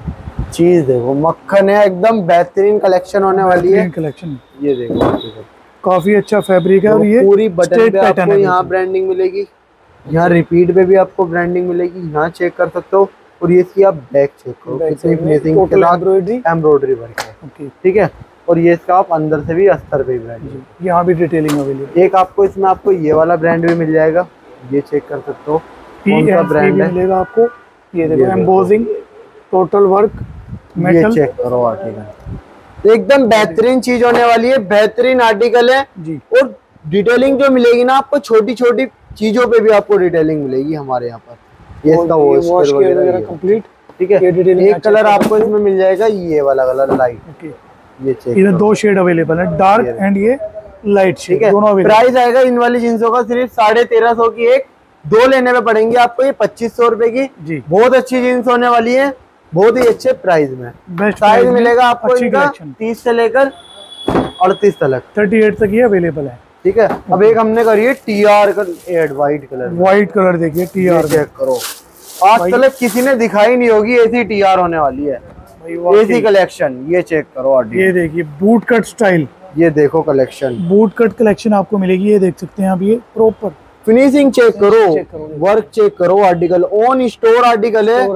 चीज देखो मक्खन है, एकदम बेहतरीन कलेक्शन होने वाली है। कलेक्शन ये देखो आर्टिकल, काफी अच्छा फैब्रिक है। और ये पूरी बटन पे आपको यहाँ ब्रांडिंग मिलेगी, यहाँ रिपीट पे भी आपको ब्रांडिंग मिलेगी, यहाँ चेक कर सकते हो। और ये इसकी आप बैक चेक करो, कितनी फिनिशिंग के साथ एम्ब्रॉयडरी वर्क है, ठीक है। और ये इसका आप अंदर से भी अस्तर पे ब्रांड, यहाँ भी डिटेलिंग अवेलेबल। एक आपको इसमें आपको ये वाला ब्रांड भी मिल जाएगा, ये चेक कर सकते हो कौन सा ब्रांड है मिलेगा आपको। ये देखो embossing, total work, metal, check करो आर्टिकल, एकदम बेहतरीन चीज होने वाली है, बेहतरीन आर्टिकल है जी। और डिटेलिंग जो मिलेगी ना आपको, छोटी छोटी चीजों पे भी आपको डिटेलिंग मिलेगी हमारे यहाँ पर। ये इसका वॉश वगैरह कंप्लीट, ठीक है। एक कलर आपको इसमें मिल जाएगा, ये वाला कलर लाइट, ये चेक, इधर दो शेड अवेलेबल है, डार्क एंड ये लाइट शेड, दोनों अवेलेबल। प्राइस आएगा इन वाली जींसों का सिर्फ साढ़े तेरह सौ की एक, दो लेने में पड़ेंगे आपको ये पच्चीस सौ रुपए की जी। बहुत अच्छी जींस होने वाली है, बहुत ही अच्छे प्राइस में। साइज मिलेगा आपको इनका तीस से लेकर अड़तीस तक, थर्टी एट तक ये अवेलेबल है, ठीक है। अब एक हमने करी है टी आर का ad, white colour, white colour देखिए टी आर, चेक करो। आज तक किसी ने दिखाई नहीं होगी ऐसी टी आर होने वाली है, ऐसी कलेक्शन। ये चेक करो, ये देखिए बूट कट स्टाइल, ये देखो कलेक्शन, बूट कट कलेक्शन आपको मिलेगी। ये देख सकते हैं आप, ये प्रॉपर फिनिशिंग चेक करो, वर्क चेक करो, आर्टिकल ऑन स्टोर आर्टिकल है,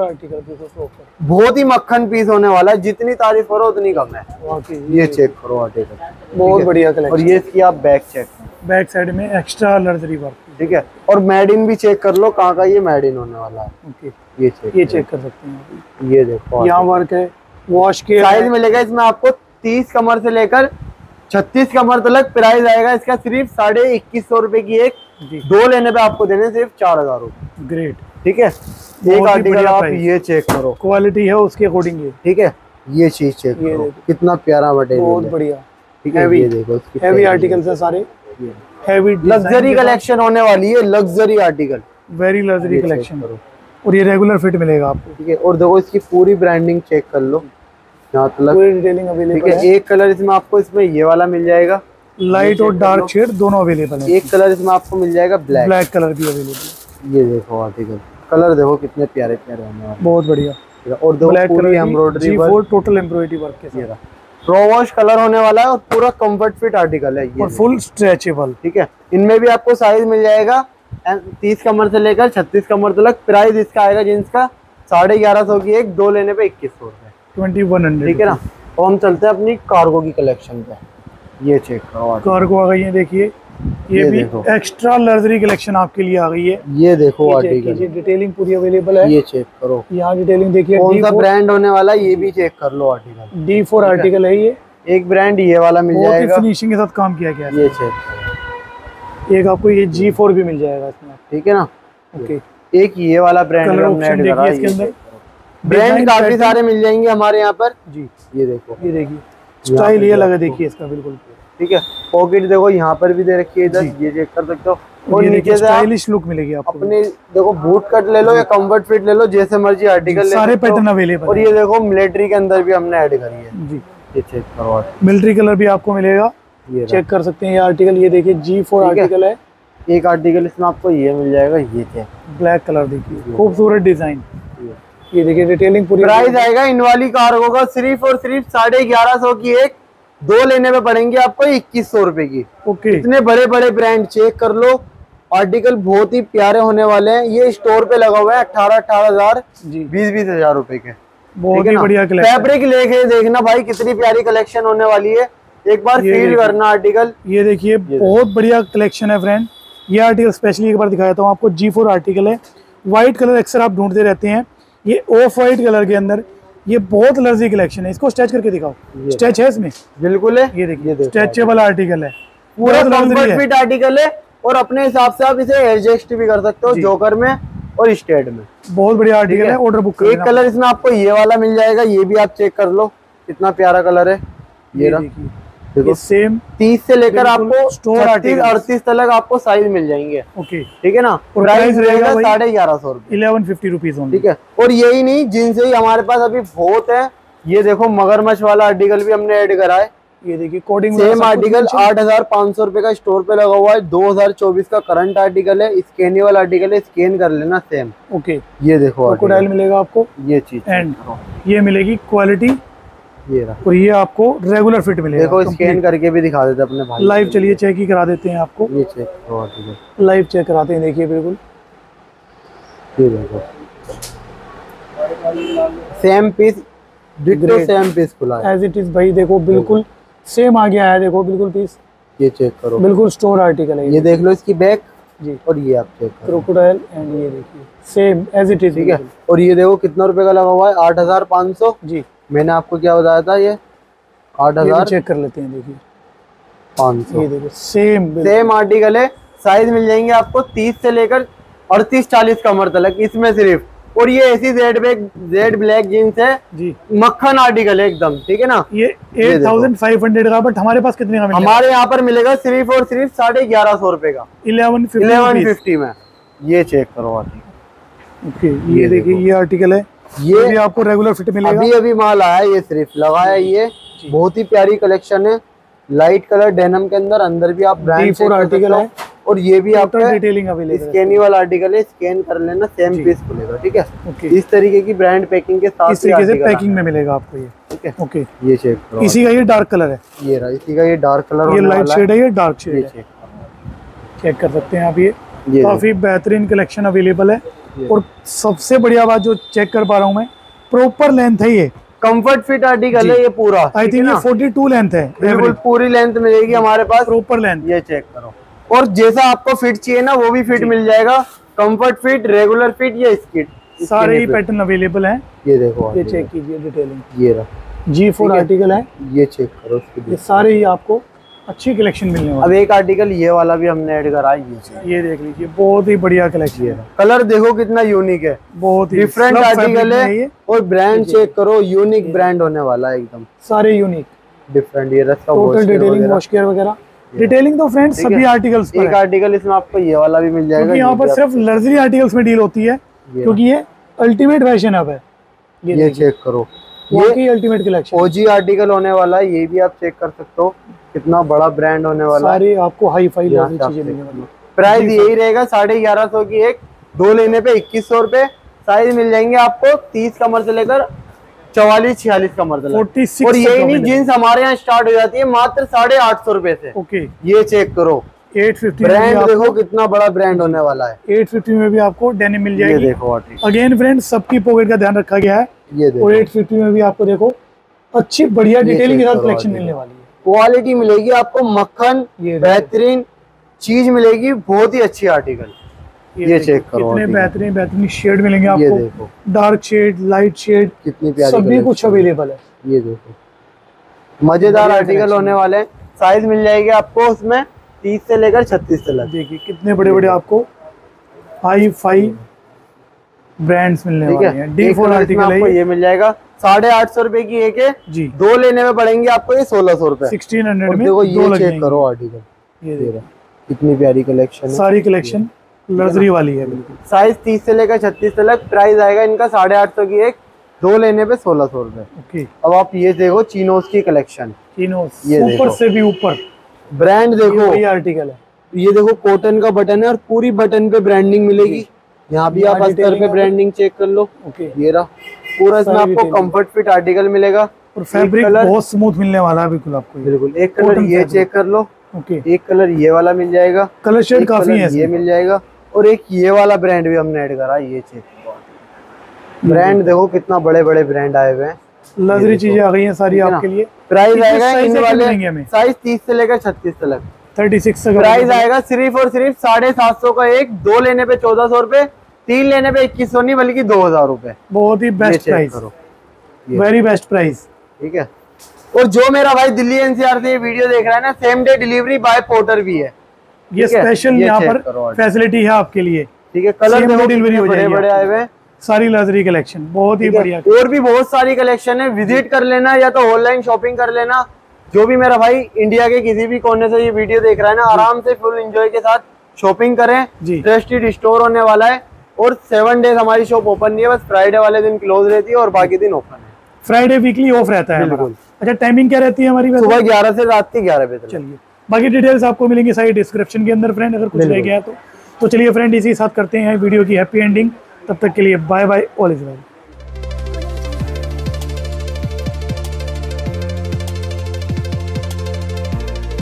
बहुत ही मक्खन पीस होने वाला है, जितनी तारीफ करो उतनी कम है। ये चेक करो आर्टिकल, बहुत बढ़िया कलेक्शन। और ये इसकी आप बैक चेक, बैक साइड में एक्स्ट्रा लग्जरी वर्क, ठीक है। और मेड इन भी चेक कर लो कहाँ का ये मेड इन होने वाला है, ये चेक ये चेक कर सकते हैं। ये देखो यहाँ वर्क है, वॉश के साइज मिलेगा इसमें आपको तीस कमर से लेकर छत्तीस कमर तक। प्राइस आएगा इसका सिर्फ साढ़े इक्कीस सौ रुपए की एक, दो लेने पे आपको देने सिर्फ चार हजार रुपए। ग्रेट, ठीक है। एक आर्टिकल आप ये चेक करो, क्वालिटी है उसके अकॉर्डिंग, ठीक है। ये चीज चेक करो, कितना प्यारा मटेरियल, बहुत बढ़िया, ठीक है। ये देखो हैवी आर्टिकल्स है सारे, हैवी लग्जरी कलेक्शन होने वाली है, luxury article, very luxury collection. और ये रेगुलर फिट मिलेगा आपको, ठीक है। और देखो इसकी पूरी ब्रांडिंग चेक कर लो, यहाँ तक पूरी डिटेलिंग अवेलेबल है, ठीक है। एक कलर इसमें आपको इसमें ये वाला मिल जाएगा, लाइट और डार्क शेड दोनों अवेलेबल है। एक कलर इसमें आपको मिल जाएगा ब्लैक, ब्लैक कलर भी अवेलेबल है। ये देखो आर्टिकल, कलर देखो कितने प्यारे प्यारे होने वाले, बहुत बढ़िया। और दो पूरी embroidery work, total embroidery work के साथ प्रो वॉश कलर होने वाला है, और पूरा कंफर्ट फिट आर्टिकल है ये, और फुल स्ट्रेचेबल, ठीक है। इनमें भी आपको साइज मिल जाएगा तीस कमर से लेकर छत्तीस कमर तक। प्राइस इसका आएगा जींस का साढ़े ग्यारह सौ की एक, दो लेने पे इक्कीस सौ रुपए, ट्वेंटी वन हंड्रेड, ठीक है ना। और हम चलते हैं अपनी कार्गो की कलेक्शन पे, ये चेक करो कार्गो आ गई है, देखिए ये, ये भी एक्स्ट्रा लग्जरी कलेक्शन आपके लिए आ गई है। ये देखो आर्टिकल, डिटेलिंग पूरी अवेलेबल है, ये चेक करो। यहाँ डिटेलिंग देखिए, कौन सा ब्रांड होने वाला है ये भी चेक कर लो आर्टिकल, डी फोर आर्टिकल है ये। एक ब्रांड ये वाला मिल जाएगा, फिनिशिंग के साथ काम किया गया है, ये चेक करो। एक आपको ये जी फोर भी मिल जाएगा इसमें, ठीक है ना। ओके, एक ये वाला ब्रांड हमने ऐड करा है, इसके अंदर ब्रांड काफी सारे मिल जाएंगे हमारे यहाँ पर जी। ये देखो, ये देखिए स्टाइल ये लगा, देखिए इसका बिल्कुल, ठीक है। पॉकेट देखो यहाँ पर भी दे रखी है इधर, ये चेक कर सकते हो। और नीचे स्टाइलिश लुक मिलेगी आपको। अपने देखो बूट कट ले लो या कंफर्ट फिट ले लो, जैसे मर्जी आर्टिकल ले, सारे पैटर्न अवेलेबल। और ये देखो मिलिट्री के अंदर भी हमने ऐड करी है जी, ये चेक करो। मिलिट्री कलर भी आपको मिलेगा, ये चेक कर सकते हैं ये आर्टिकल। ये देखिए जी फोर आर्टिकल है, एक आर्टिकल इसमें आपको ये मिल जाएगा, ये चेक ब्लैक कलर, देखिए खूबसूरत डिजाइन। ये देखिए डिटेलिंग पूरी। प्राइस आएगा इन वाली कार्गो का सिर्फ और सिर्फ साढ़े ग्यारह सौ की एक, दो लेने में पड़ेंगे आपको इक्कीस सौ रुपए की। ओके, इतने बड़े बड़े ब्रांड चेक कर लो, आर्टिकल बहुत ही प्यारे होने वाले हैं। ये स्टोर पे लगा हुआ है अठारह अठारह हजार बीस बीस हजार रुपए के। बहुत ही बढ़िया कलेक्शन। फैब्रिक लेके देखना भाई कितनी प्यारी कलेक्शन होने वाली है, एक बार फील करना आर्टिकल। ये देखिए बहुत बढ़िया कलेक्शन है फ्रेंड। ये आर्टिकल स्पेशली एक बार दिखाया था आपको, जी फोर आर्टिकल है। व्हाइट कलर अक्सर आप ढूंढते रहते हैं, ये ऑफ व्हाइट कलर के अंदर ये बहुत लर्जी कलेक्शन है। इसको स्ट्रेच करके दिखाओ, स्ट्रेच है इसमें, बिल्कुल है। ये देखिए स्ट्रेचेबल आर्टिकल है, पूरा कंफर्ट फिट आर्टिकल है और अपने हिसाब से आप इसे एडजस्ट भी कर सकते हो जोकर में और स्टेट में। बहुत बढ़िया आर्टिकल है, ऑर्डर बुक कर एक कलर इसमें आपको ये वाला मिल जाएगा, ये भी आप चेक कर लो कितना प्यारा कलर है। ये देखिए देखो सेम तीस से लेकर आपको छत्तीस अड़तीस तक आपको साइज मिल जाएंगे। ओके ठीक है ना। प्राइस रहेगा साढ़े ग्यारह सौ रुपए, इलेवन फिफ्टी रुपीज। ठीक है। और यही नहीं, जिनसे ही हमारे पास अभी बहुत है। ये देखो मगरमच्छ वाला आर्टिकल भी हमने ऐड करा है। ये देखिए कोडिंग सेम आर्टिकल आठ हजार पाँच सौ रुपए का स्टोर पे लगा हुआ है। दो हजार चौबीस का करंट आर्टिकल है, स्कैनेबल आर्टिकल है, स्कैन कर लेना सेम। ओके ये देखो क्रोकोडाइल मिलेगा आपको, ये चीज एंड ये मिलेगी क्वालिटी, ये रहा। और ये आपको रेगुलर फिट मिलेगा। देखो स्कैन करके भी दिखा देते अपने भाई। लाइव चलिए चेक ही करा देते हैं आपको, ये चेक लाइव चेक कराते हैं। देखिए बिल्कुल ये देखो same piece, ditto same piece खुला है एज इट इज भाई। देखो बिल्कुल सेम आ गया है, देखो बिल्कुल पीस। ये चेक करो, बिल्कुल स्टोर आर्टिकल है। ये देख लो इसकी बैक जी, और ये आप चेक करो क्रोकोडाइल, एंड ये देखिए सेम एज इट इज। ठीक है। और ये देखो कितना रुपए का लगा हुआ है, आठ हजार पाँच सौ। जी मैंने आपको क्या बताया था, ये आठ हजार चेक कर लेते हैं। देखिए पाँच सौ, ये देखो सेम सेम आर्टिकल है। साइज मिल जाएंगे आपको तीस से लेकर अड़तीस चालीस कमर तक इसमें सिर्फ। और ये ऐसी jet bag jet black jeans है जी, मक्खन आर्टिकल है एकदम। ठीक है ना। ये एट थाउजेंड फाइव हंड्रेड का, बट हमारे पास कितने का मिलेगा? हमारे यहाँ पर मिलेगा सिर्फ और सिर्फ साढ़े ग्यारह सौ रुपए का, इलेवन इलेवन फिफ्टी में। ये चेक करो आर्टिकल। ओके ये देखिए ये आर्टिकल है, ये भी आपको रेगुलर फिट मिलेगा। अभी अभी माल आया है, ये सिर्फ लगाया। ये बहुत ही प्यारी कलेक्शन है, लाइट कलर डेनिम के अंदर, अंदर भी आप ब्रांड फोर आर्टिकल है। और ये भी आपको डिटेलिंग अवेलेबल है, स्कैनेबल आर्टिकल है, स्कैन कर लेना सेम पीस खुलेगा। ठीक है। इस तरीके की ब्रांड पैकिंग के साथ, इस तरीके से पैकिंग में मिलेगा आपको ये। ठीक है। ओके ये चेक करो, इसी का ये डार्क कलर है, ये रहा इसी का ये डार्क कलर, ये लाइट शेड है, ये डार्क शेड है। चेक चेक कर सकते हैं आप। ये काफी बेहतरीन कलेक्शन अवेलेबल है। और सबसे बढ़िया बात जो चेक कर पा रहा हूँ मैं, प्रॉपर लेंथ है, ये कंफर्ट फिट आर्टिकल है ये पूरा। आई थिंक ये फोर्टी टू लेंथ है, बिल्कुल पूरी लेंथ मिलेगी हमारे पास, प्रॉपर लेंथ। ये चेक करो। और जैसा आपको फिट चाहिए ना वो भी फिट मिल जाएगा, कंफर्ट फिट, रेगुलर फिट, या स्किट, सारे ही पैटर्न अवेलेबल हैं। ये देखो, ये चेक कीजिए डिटेलिंग। ये रहा जी फोर आर्टिकल है, ये चेक करो। ये सारे ही आपको अच्छी कलेक्शन मिलने वाली। अब एक आर्टिकल ये वाला भी हमने ऐड करा है, ये ये देख लीजिए बहुत ही बढ़िया कलेक्शन है। कलर देखो कितना यूनिक है, बहुत ही डिफरेंट आर्टिकल है। और ब्रांड चेक करो, यूनिक ब्रांड होने वाला है एकदम, सारे यूनिक डिफरेंट। ये रस्ता टोटल डिटेलिंग, वॉश केयर वगैरह, डिटेलिंग तो फ्रेंड्स सभी आर्टिकल्स पर है। एक आर्टिकल इसमें आपको ये वाला भी मिल जाएगा। यहाँ पर सिर्फ लग्जरी आर्टिकल्स में डील होती है, क्योंकि ये अल्टीमेट फैशन हब है। ये चेक करो, ये अल्टीमेट कलेक्शन ओजी आर्टिकल होने वाला है। ये भी आप चेक कर सकते हो कितना बड़ा ब्रांड होने वाला है। सारे आपको हाई फाई चीजें मिलने वाली। प्राइस यही रहेगा साढ़े ग्यारह सौ की एक, दो लेने पे इक्कीस सौ रुपए। साइज मिल जाएंगे आपको तीस कमर से लेकर चौवालीस छियालीस कमर तक। और यही नहीं, जींस हमारे यहाँ स्टार्ट हो जाती है मात्र साढ़े आठ सौ रुपए से। ओके ये चेक करो, एट फिफ्टी ब्रांड देखो कितना बड़ा ब्रांड होने वाला है। एट फिफ्टी में भी आपको डेनिम मिल जाएगी। ये देखो अगेन फ्रेंड्स, सबकी पॉकेट का ध्यान रखा गया है। ये देखो, और एट फिफ्टी में भी आपको देखो अच्छी बढ़िया डिटेलिंग के साथ कलेक्शन मिलने वाली है। क्वालिटी मिलेगी आपको, मक्खन, बेहतरीन चीज मिलेगी, बहुत ही अच्छी आर्टिकल। ये, ये चेक करो, कितने बेहतरीन बेहतरीन शेड मिलेंगे आपको। ये देखो डार्क शेड, लाइट शेड, कितनी प्यारी, सभी कुछ अवेलेबल है। ये देखो मजेदार आर्टिकल होने वाले हैं। साइज मिल जाएगी आपको उसमें तीस से लेकर छत्तीस तक। देखिए कितने बड़े बड़े आपको हाई फाई ब्रांड्स मिलने वाले हैं। डी फोर आर्टिकल है, ये मिल जाएगा साढ़े आठ सौ रुपए की एक है जी। दो लेने में पड़ेंगे आपको ये सोलह सौ रुपए, सिक्सटीन हंड्रेड में। देखो ये चेक करो आर्टिकल, ये कितनी प्यारी कलेक्शन है। सारी कलेक्शन लग्जरी वाली है बिल्कुल। साइज तीस से लेकर छत्तीस तक। प्राइस आएगा इनका साढ़े आठ सौ की एक, दो लेने पे सोलह सौ रुपए। ओके अब आप ये देखो चीनोस की कलेक्शन, चीनोस ऊपर से भी ऊपर ब्रांड देखो, ये आर्टिकल है। ये देखो कॉटन का बटन है और पूरी बटन पे ब्रांडिंग मिलेगी। यहाँ भी आप अस्तर पे ब्रांडिंग चेक कर लो। ओके ये रहा पूरा, इसमें आपको कंफर्ट फिट आर्टिकल मिलेगा। और फैब्रिक बहुत स्मूथ मिलने वाला है बिल्कुल आपको। बिल्कुल एक कलर ये चेक कर लो, ओके, एक कलर ये वाला मिल जाएगा, कलर शेड काफी है, ये मिल जाएगा, और एक ये वाला ब्रांड भी हमने ऐड करा। ये चेक ब्रांड देखो कितना बड़े बड़े ब्रांड आए हुए हैं, लग्जरी चीजें आ गई हैं सारी आपके लिए। प्राइस आएगा इन वाले साइज तीस से लेकर छत्तीस तक, थर्टी सिक्स प्राइस आएगा सिर्फ और सिर्फ साढ़े सात सौ का एक, दो लेने पे चौदह सौ रुपए, तीन लेने पे इक्कीस सौ नहीं बल्कि दो हजार रुपए। बहुत ही best price, very best price, ठीक है। और जो मेरा भाई दिल्ली एनसीआर से ये वीडियो देख रहा है ना, same day delivery by Porter भी है, ये स्पेशल यहाँ पर फैसिलिटी है आपके लिए, ठीक है। कलर डिलीवरी हो बड़े बड़े आए हुए हैं, सारी लग्जरी कलेक्शन बहुत ही बढ़िया। और भी बहुत सारी कलेक्शन है, विजिट कर लेना या तो ऑनलाइन शॉपिंग कर लेना। जो भी मेरा भाई इंडिया के किसी भी कोने से ये वीडियो देख रहा है ना, आराम से फुल एंजॉय के साथ शॉपिंग करें। ट्रस्टेड स्टोर होने वाला है, और सेवन डेज हमारी शॉप ओपन नहीं है, बस फ्राइडे वाले दिन क्लोज रहती है और बाकी दिन ओपन है। फ्राइडे वीकली ऑफ रहता है। बिल्कुल। अच्छा, टाइमिंग क्या रहती है हमारी? सुबह ग्यारह से रात के ग्यारह बजे। चलिए, बाकी डिटेल्स आपको मिलेंगी सारी डिस्क्रिप्शन के अंदर फ्रेंड, अगर कुछ रह गया तो। तो चलिए फ्रेंड, इसी साथ करते हैं वीडियो की हैप्पी एंडिंग। तब तक के लिए bye bye, all is well.